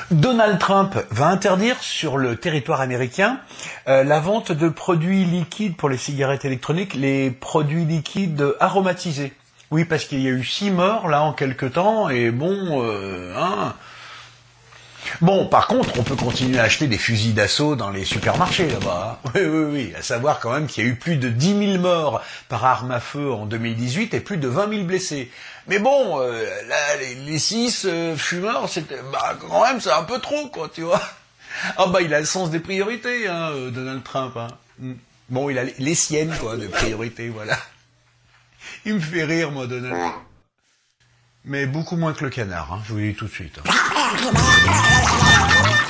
Donald Trump va interdire sur le territoire américain la vente de produits liquides pour les cigarettes électroniques, les produits liquides aromatisés. Oui, parce qu'il y a eu 6 morts là en quelque temps, et bon, Bon, par contre, on peut continuer à acheter des fusils d'assaut dans les supermarchés là-bas. Hein. Oui, à savoir quand même qu'il y a eu plus de 10 000 morts par arme à feu en 2018 et plus de 20 000 blessés. Mais bon, là, les 6 fumeurs, c'était, quand même, c'est un peu trop, quoi, tu vois. Ah il a le sens des priorités, hein, Donald Trump. Hein. Bon, il a les siennes, quoi, de priorités, voilà. Il me fait rire, moi, Donald. Mais beaucoup moins que le canard, hein, je vous le dis tout de suite. Hein.